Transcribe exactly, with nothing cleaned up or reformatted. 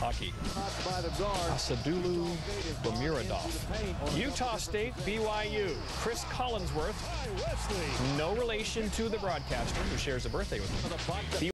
hockey. Asadulu Bamiradov. Utah State, B Y U. Chris Collinsworth, no relation to the broadcaster who shares a birthday with him.